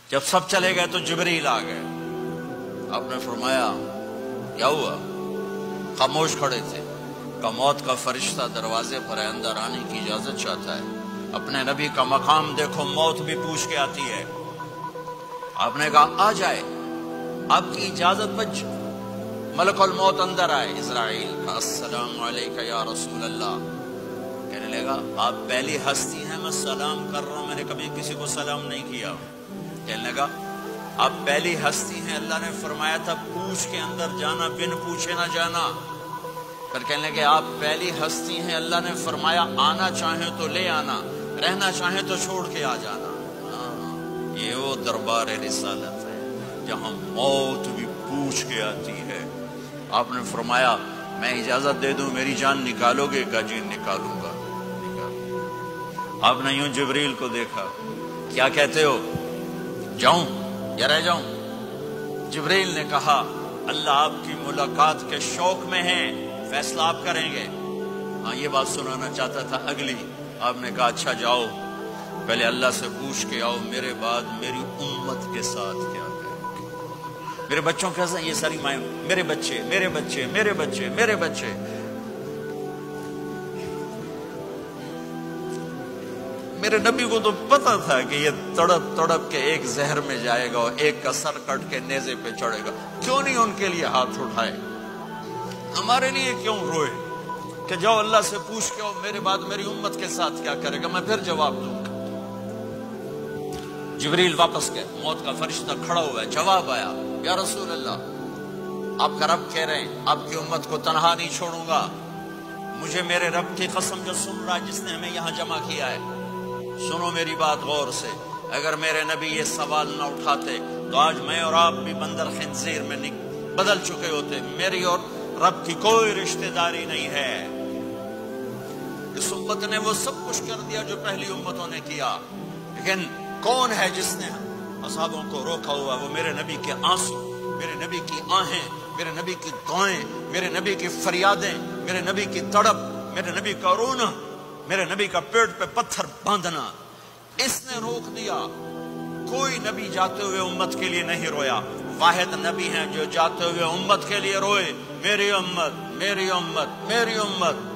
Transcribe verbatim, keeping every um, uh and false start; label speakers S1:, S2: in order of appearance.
S1: جب سب چلے گئے تو جبریل آ گئے. آپ نے فرمایا کیا ہوا؟ خاموش کھڑے تھے. کہ موت کا فرشتہ دروازے پر ہے، اندر آنے کی اجازت چاہتا ہے. اپنے نبی کا مقام دیکھو، موت بھی پوچھ کے آتی ہے. آپ نے کہا آ جائے، آپ کی اجازت بچ. ملک الموت اندر آئے. اسرائیل کا السلام علیکہ یا رسول اللہ. کہنے لگا آپ پہلی ہستی ہیں، میں سلام کر رہا ہوں، میں نے کبھی کسی کو سلام نہیں کیا. کہنے لگا آپ پہلی ہستی ہیں، اللہ نے فرمایا تھا پوچھ کے اندر جانا، بن پوچھے نہ جانا. پھر کہنے لگے آپ پہلی ہستی ہیں، اللہ نے فرمایا آنا چاہیں تو لے آنا، رہنا چاہیں تو چھوڑ کے آ جانا. یہ وہ دربار رسالت ہے جہاں موت بھی پوچھ کے آتی ہے. آپ نے فرمایا میں اجازت دے دوں میری جان نکالو گے؟ کہ جی نکالوں گا. آپ نے یوں جبریل کو دیکھا، کیا کہتے ہو، جاؤں یا رہ جاؤں؟ جبریل نے کہا اللہ آپ کی ملاقات کے شوق میں ہیں، فیصلہ آپ کریں گے. ہاں یہ بات سنانا چاہتا تھا اگلی. آپ نے کہا اچھا جاؤ، پہلے اللہ سے پوچھ کے آؤ میرے بعد میری امت کے ساتھ کیا کریں گے. میرے بچوں کے ساتھ یہ ساری مائیں، میرے بچے میرے بچے میرے بچے میرے بچے. میرے نبی کو تو پتا تھا کہ یہ تڑپ تڑپ کے ایک زہر میں جائے گا اور ایک کا سر کٹ کے نیزے پہ چڑھے گا. کیوں نہیں ان کے لیے ہاتھ اٹھائے؟ ہمارے لیے کیوں روئے کہ جاؤ اللہ سے پوچھ کے آؤ میرے بعد میری امت کے ساتھ کیا کرے گا، میں پھر جواب دوں گا. جبریل واپس گئے. موت کا فرشتہ کھڑا ہوا ہے. جواب آیا یا رسول اللہ آپ کا رب کہہ رہے ہیں آپ کی امت کو تنہا نہیں چھوڑوں گا. مجھے میرے رب کی قسم جو سن رہا جس نے ہمیں یہاں جمع کیا ہے، سنو میری بات غور سے. اگر میرے نبی یہ سوال نہ اٹھاتے تو آج میں اور آپ بھی بندر خنزیر میں بدل چکے ہوتے. میری اور رب کی کوئی رشتہ داری نہیں ہے. اس امت نے وہ سب کچھ کر دیا جو پہلی امتوں نے کیا، لیکن کون ہے جس نے اصحابوں کو روکا ہوا؟ وہ میرے نبی کے آنسو، میرے نبی کی آہیں، میرے نبی کی دعائیں، میرے نبی کی فریادیں، میرے نبی کی تڑپ، میرے نبی کا رونا، میرے نبی کا پیٹ پہ پتھر باندھنا. اس نے روک دیا. کوئی نبی جاتے ہوئے امت کے لیے نہیں رویا. واحد نبی ہیں جو جاتے ہوئے امت کے لیے روئے، میری امت میری امت میری امت.